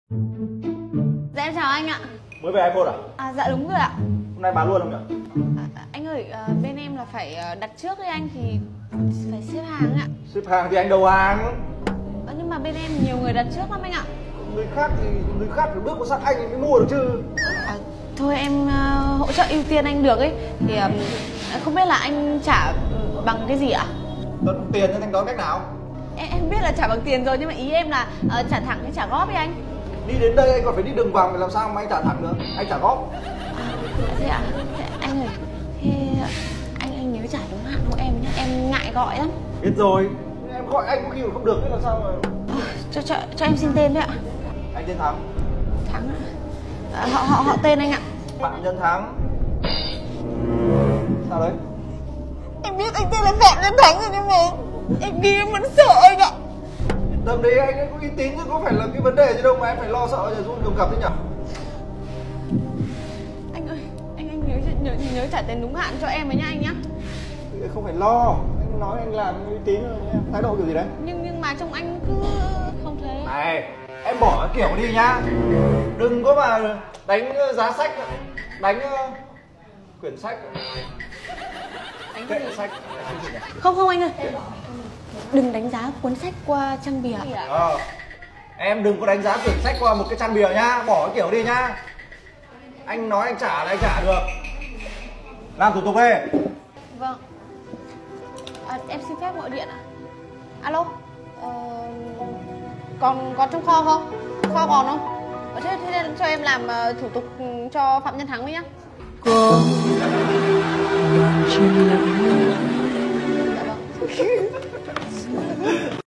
Dạ em chào anh ạ. Mới về iPhone à? Dạ đúng rồi ạ. Hôm nay bán luôn không nhỉ? Anh ơi, bên em là phải đặt trước với anh thì phải xếp hàng ạ. Xếp hàng thì anh đầu hàng. Nhưng mà bên em nhiều người đặt trước lắm anh ạ. Người khác thì người khác phải bước vào sát anh thì mới mua được chứ. Thôi em hỗ trợ ưu tiên anh được ấy. Thì không biết là anh trả bằng cái gì ạ? Tận tiền cho thanh toán cách nào? Em biết là trả bằng tiền rồi nhưng mà ý em là trả thẳng hay trả góp ấy anh? Đi đến đây anh còn phải đi đường vòng thì làm sao mà anh trả thẳng được? Anh trả góp. Thế ạ? Anh ơi, thế anh nhớ trả đúng hạn hộ em nhé, em ngại gọi lắm. Biết rồi, em gọi anh có khi mà không được thế làm sao mà. Cho em xin tên đấy ạ. Anh tên Thắng. Thắng ạ. Họ tên anh ạ. Phạm Nhân Thắng. Sao đấy? Em biết anh tên là Phạm Nhân Thắng rồi nhưng mà em đi em vẫn sợ anh ạ. Tầm đấy anh ấy có uy tín chứ có phải là cái vấn đề gì đâu mà em phải lo sợ giờ run cầm cập thế nhỉ? Anh ơi, anh nhớ trả tiền đúng hạn cho em với nha anh nhá. Không phải lo, anh nói anh làm uy tín rồi, thái độ kiểu gì đấy? Nhưng mà trông anh cứ không thế. Này, em bỏ cái kiểu đi nhá. Đừng có mà đánh giá sách, đánh quyển sách. Đánh Kệ gì? sách. Không anh ơi. Đừng đánh giá cuốn sách qua trang bìa. Em đừng có đánh giá quyển sách qua một cái trang bìa nhá, bỏ cái kiểu đi nhá. Anh nói anh trả là anh trả được. Làm thủ tục về. Vâng. Em xin phép gọi điện ạ. Alo. Còn trong kho không? Kho còn không? Thế nên cho em làm thủ tục cho Phạm Nhân Thắng với nhá. Có chuyện lặng. Dạ vâng.